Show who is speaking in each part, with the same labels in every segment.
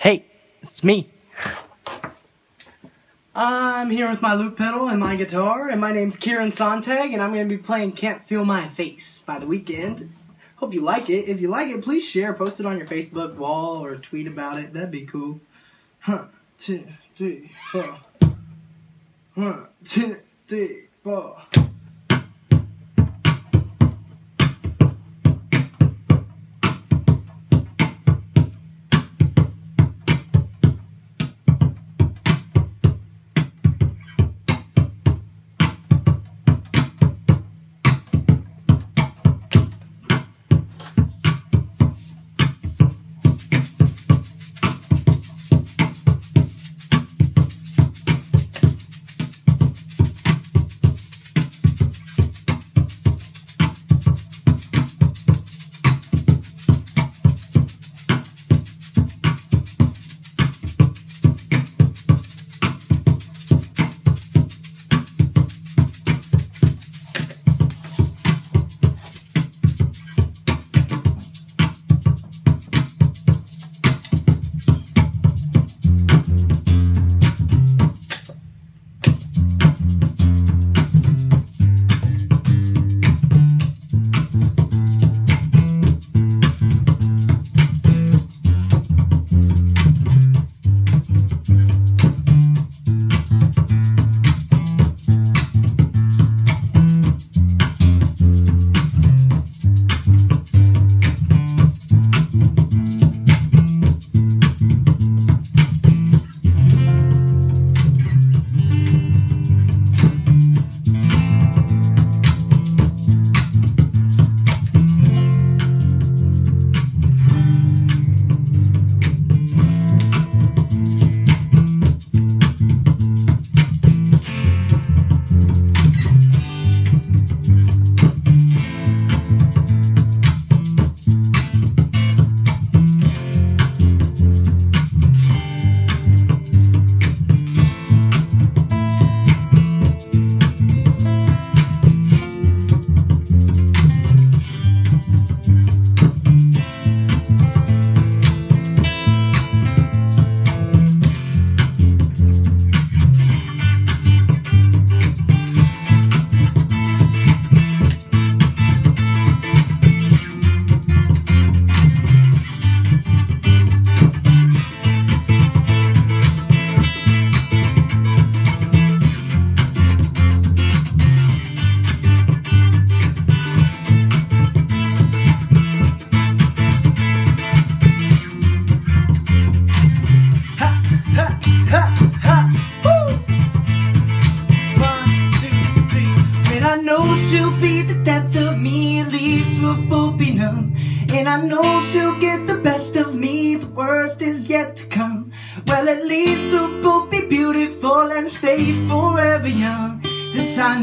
Speaker 1: Hey, it's me.
Speaker 2: I'm here with my loop pedal and my guitar, and my name's Ciaran Sontag, and I'm going to be playing Can't Feel My Face by The Weeknd. Hope you like it. If you like it, please share, post it on your Facebook wall, or tweet about it. That'd be cool. 1, 2, 3, 4. 1, 2, 3, 4. She'll be the death of me, at least we'll both be numb. And I know she'll get the best of me, the worst is yet to come. Well, at least we'll both be beautiful and stay forever young. This I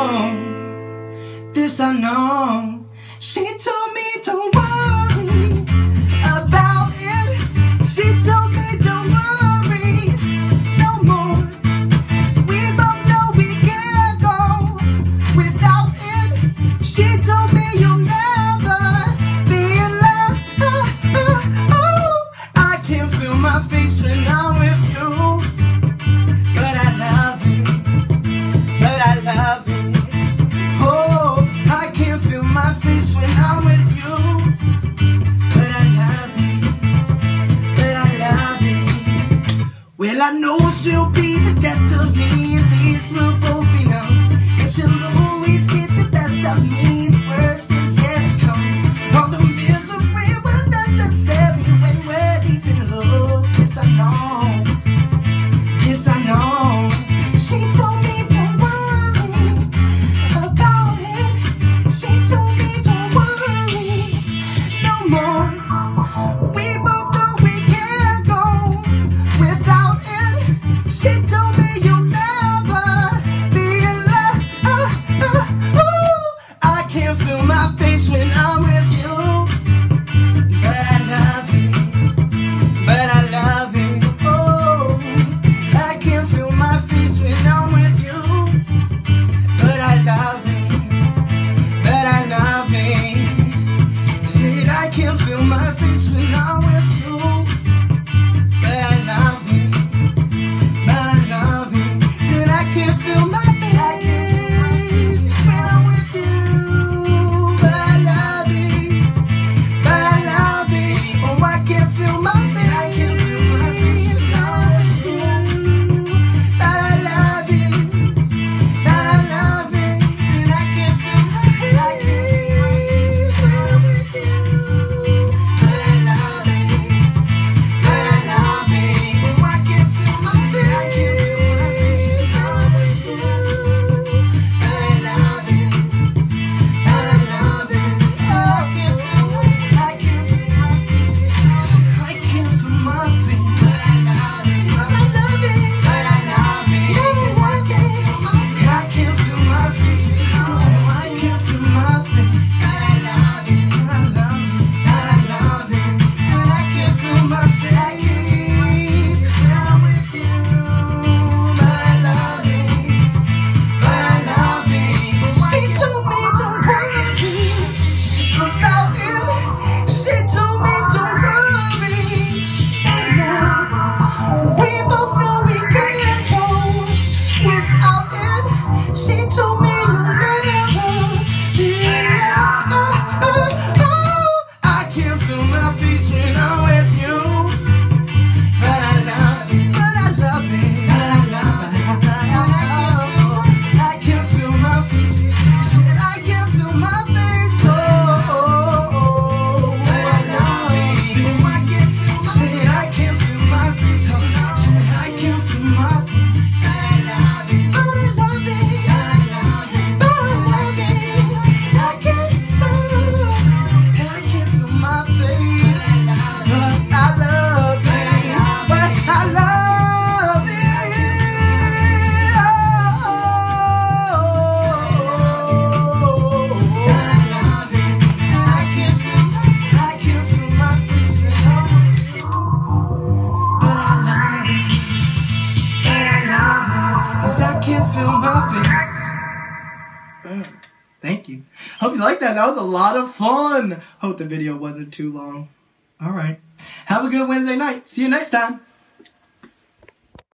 Speaker 2: know, this I know. She told me don't worry about it. She told me don't worry no more. We both know we can't go without it. She told me you'll never be in love. I can't feel my face when I'm with you, but I love it, but I love it. Oh, I can't feel my face when I'm with you, but I love it, but I love it. Well, I know she'll be the death of me, at least we'll both be numb. And she'll always get the best of me, the worst is yet to come. All the misery was necessary when we're deep in love. Yes, I know, yes, I know. She told me don't worry about it. She told me don't worry no more. We both know we can't go without it. She told can't feel my face. Thank you. Hope you liked that. That was a lot of fun. Hope the video wasn't too long. All right. Have a good Wednesday night. See you next time.